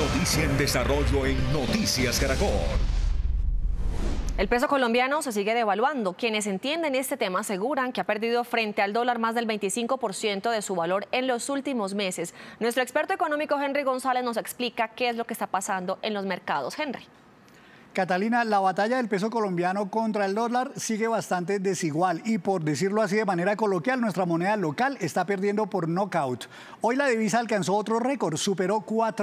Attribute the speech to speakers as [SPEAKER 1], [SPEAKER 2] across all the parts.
[SPEAKER 1] Noticia en desarrollo en Noticias Caracol.
[SPEAKER 2] El peso colombiano se sigue devaluando. Quienes entienden este tema aseguran que ha perdido frente al dólar más del 25% de su valor en los últimos meses. Nuestro experto económico Henry González nos explica qué es lo que está pasando en los mercados. Henry.
[SPEAKER 3] Catalina, la batalla del peso colombiano contra el dólar sigue bastante desigual y, por decirlo así de manera coloquial, nuestra moneda local está perdiendo por nocaut. Hoy la divisa alcanzó otro récord, superó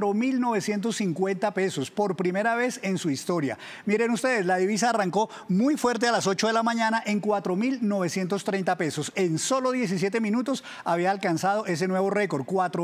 [SPEAKER 3] 4.950 pesos por primera vez en su historia. Miren ustedes, la divisa arrancó muy fuerte a las 8 de la mañana en 4.930 pesos. En solo 17 minutos había alcanzado ese nuevo récord,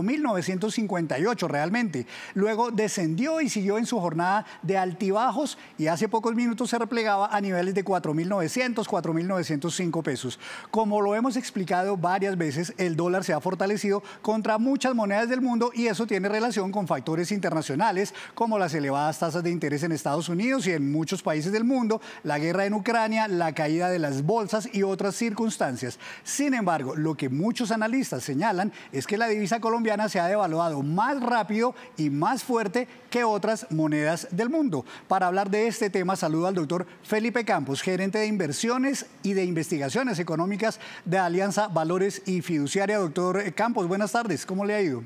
[SPEAKER 3] 4.958 realmente. Luego descendió y siguió en su jornada de altibajos y hace pocos minutos se replegaba a niveles de 4.900, 4.905 pesos. Como lo hemos explicado varias veces, el dólar se ha fortalecido contra muchas monedas del mundo y eso tiene relación con factores internacionales como las elevadas tasas de interés en Estados Unidos y en muchos países del mundo, la guerra en Ucrania, la caída de las bolsas y otras circunstancias. Sin embargo, lo que muchos analistas señalan es que la divisa colombiana se ha devaluado más rápido y más fuerte que otras monedas del mundo. Para hablar de este tema, saludo al doctor Felipe Campos, gerente de inversiones y de investigaciones económicas de Alianza Valores y Fiduciaria. Doctor Campos, buenas tardes, ¿cómo le ha ido?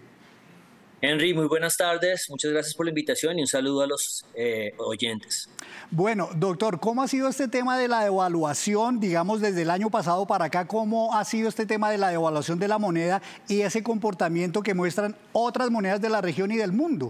[SPEAKER 4] Henry, muy buenas tardes, muchas gracias por la invitación y un saludo a los oyentes.
[SPEAKER 3] Bueno, doctor, ¿cómo ha sido este tema de la devaluación, digamos, desde el año pasado para acá? ¿Cómo ha sido este tema de la devaluación de la moneda y ese comportamiento que muestran otras monedas de la región y del mundo?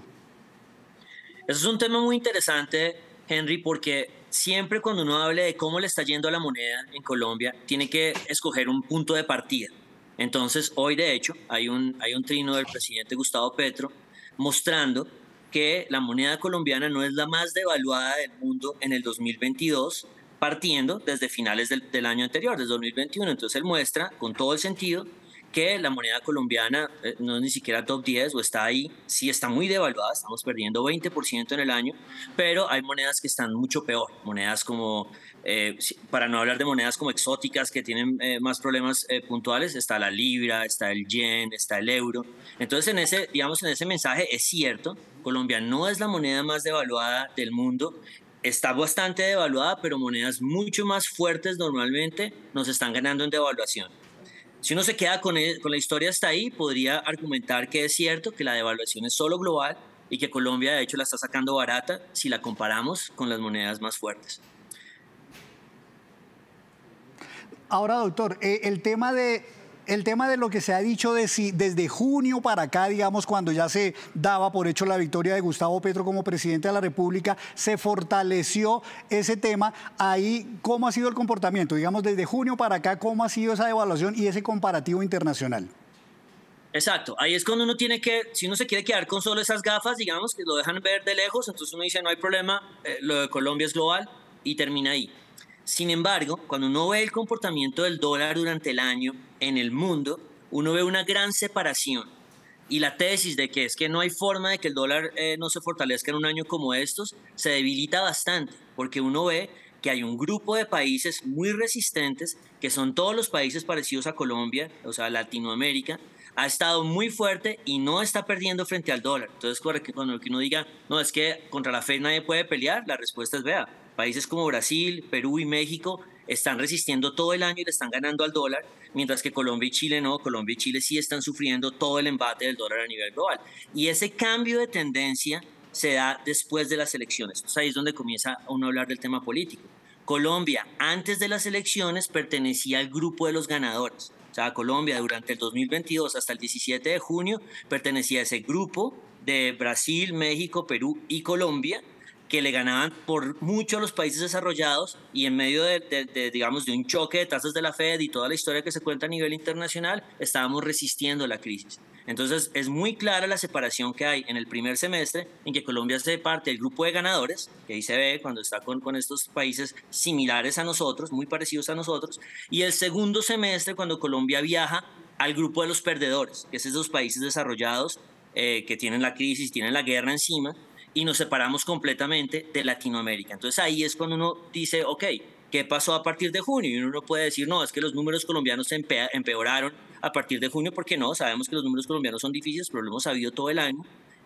[SPEAKER 4] Eso es un tema muy interesante, Henry, porque siempre cuando uno hable de cómo le está yendo a la moneda en Colombia, tiene que escoger un punto de partida. Entonces, hoy de hecho, hay un trino del presidente Gustavo Petro mostrando que la moneda colombiana no es la más devaluada del mundo en el 2022, partiendo desde finales del año anterior, desde 2021. Entonces, él muestra con todo el sentido que la moneda colombiana no es ni siquiera top 10 o está ahí, sí está muy devaluada, estamos perdiendo 20% en el año, pero hay monedas que están mucho peor, monedas como, para no hablar de monedas como exóticas que tienen más problemas puntuales, está la libra, está el yen, está el euro. Entonces en ese mensaje es cierto, Colombia no es la moneda más devaluada del mundo, está bastante devaluada, pero monedas mucho más fuertes normalmente nos están ganando en devaluación. Si uno se queda con la historia hasta ahí, podría argumentar que es cierto que la devaluación es solo global y que Colombia de hecho la está sacando barata si la comparamos con las monedas más fuertes.
[SPEAKER 3] Ahora, doctor, el tema de lo que se ha dicho de si desde junio para acá, digamos, cuando ya se daba por hecho la victoria de Gustavo Petro como presidente de la República, se fortaleció ese tema. Ahí, ¿cómo ha sido el comportamiento? Digamos, desde junio para acá, ¿cómo ha sido esa devaluación y ese comparativo internacional?
[SPEAKER 4] Exacto, ahí es cuando uno tiene que, si uno se quiere quedar con solo esas gafas, digamos, que lo dejan ver de lejos, entonces uno dice no hay problema, lo de Colombia es global y termina ahí. Sin embargo, cuando uno ve el comportamiento del dólar durante el año en el mundo, uno ve una gran separación. Y la tesis de que es que no hay forma de que el dólar no se fortalezca en un año como estos, se debilita bastante, porque uno ve que hay un grupo de países muy resistentes, que son todos los países parecidos a Colombia, o sea, Latinoamérica, ha estado muy fuerte y no está perdiendo frente al dólar. Entonces, cuando uno diga, no, es que contra la Fed nadie puede pelear, la respuesta es, vea, países como Brasil, Perú y México están resistiendo todo el año y le están ganando al dólar, mientras que Colombia y Chile no. Colombia y Chile sí están sufriendo todo el embate del dólar a nivel global. Y ese cambio de tendencia se da después de las elecciones. Entonces ahí es donde comienza uno a hablar del tema político. Colombia, antes de las elecciones, pertenecía al grupo de los ganadores. O sea, Colombia durante el 2022 hasta el 17 de junio pertenecía a ese grupo de Brasil, México, Perú y Colombia, que le ganaban por mucho a los países desarrollados y en medio digamos, de un choque de tasas de la Fed y toda la historia que se cuenta a nivel internacional, estábamos resistiendo la crisis. Entonces, es muy clara la separación que hay en el primer semestre en que Colombia hace parte del grupo de ganadores, que ahí se ve cuando está con estos países similares a nosotros, muy parecidos a nosotros, y el segundo semestre cuando Colombia viaja al grupo de los perdedores, que es esos países desarrollados que tienen la crisis, tienen la guerra encima, y nos separamos completamente de Latinoamérica. Entonces ahí es cuando uno dice, ok, ¿qué pasó a partir de junio? Y uno no puede decir, no, es que los números colombianos se empeoraron a partir de junio, porque no, sabemos que los números colombianos son difíciles, pero lo hemos sabido todo el año.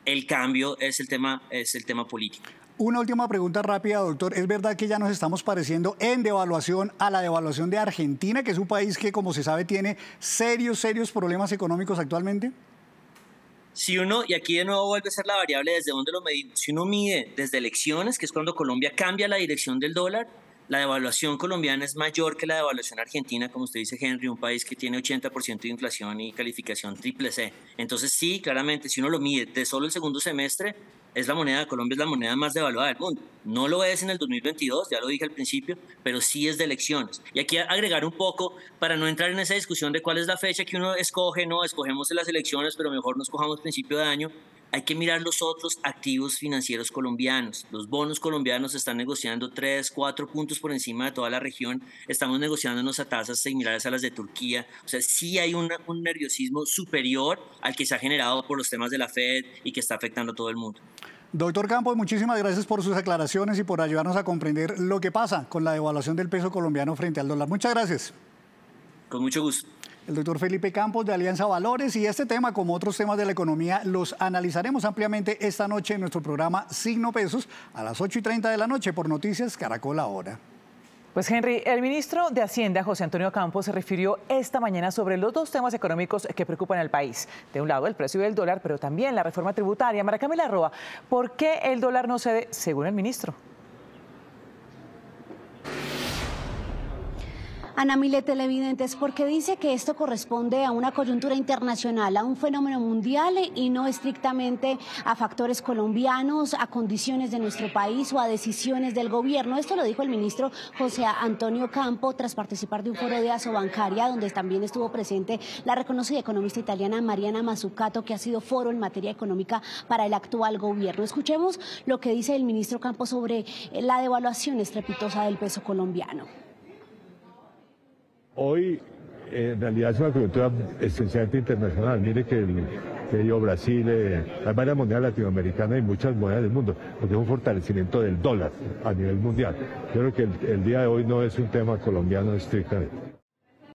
[SPEAKER 4] El cambio es el tema político.
[SPEAKER 3] Una última pregunta rápida, doctor. ¿Es verdad que ya nos estamos pareciendo en devaluación a la devaluación de Argentina, que es un país que, como se sabe, tiene serios problemas económicos actualmente?
[SPEAKER 4] Si uno, y aquí de nuevo vuelve a ser la variable desde donde lo medimos, si uno mide desde elecciones, que es cuando Colombia cambia la dirección del dólar, la devaluación colombiana es mayor que la devaluación argentina, como usted dice, Henry, un país que tiene 80% de inflación y calificación triple C. Entonces sí, claramente, si uno lo mide de solo el segundo semestre, Colombia es la moneda más devaluada del mundo. No lo es en el 2022, ya lo dije al principio, pero sí es de elecciones. Y aquí agregar un poco, para no entrar en esa discusión de cuál es la fecha que uno escoge, no, escogemos en las elecciones, pero mejor no escojamos principio de año. Hay que mirar los otros activos financieros colombianos. Los bonos colombianos están negociando 3, 4 puntos por encima de toda la región. Estamos negociándonos a tasas similares a las de Turquía. O sea, sí hay un nerviosismo superior al que se ha generado por los temas de la Fed y que está afectando a todo el mundo.
[SPEAKER 3] Doctor Campos, muchísimas gracias por sus aclaraciones y por ayudarnos a comprender lo que pasa con la devaluación del peso colombiano frente al dólar. Muchas gracias.
[SPEAKER 4] Con mucho gusto.
[SPEAKER 3] El doctor Felipe Campos de Alianza Valores, y este tema, como otros temas de la economía, los analizaremos ampliamente esta noche en nuestro programa Signo Pesos a las 8:30 de la noche por Noticias Caracol Ahora.
[SPEAKER 5] Pues Henry, el ministro de Hacienda, José Antonio Campos, se refirió esta mañana sobre los dos temas económicos que preocupan al país. De un lado, el precio del dólar, pero también la reforma tributaria. María Camila Roa, ¿por qué el dólar no cede, según el ministro?
[SPEAKER 6] Ana Millet, televidentes, porque dice que esto corresponde a una coyuntura internacional, a un fenómeno mundial y no estrictamente a factores colombianos, a condiciones de nuestro país o a decisiones del gobierno. Esto lo dijo el ministro José Antonio Campos tras participar de un foro de Asobancaria, donde también estuvo presente la reconocida economista italiana Mariana Mazzucato, que ha sido foro en materia económica para el actual gobierno. Escuchemos lo que dice el ministro Campos sobre la devaluación estrepitosa del peso colombiano.
[SPEAKER 7] Hoy, en realidad, es una coyuntura esencialmente internacional. Mire que dio Brasil, hay varias monedas latinoamericanas y muchas monedas del mundo, porque es un fortalecimiento del dólar a nivel mundial. Yo creo que el día de hoy no es un tema colombiano estrictamente.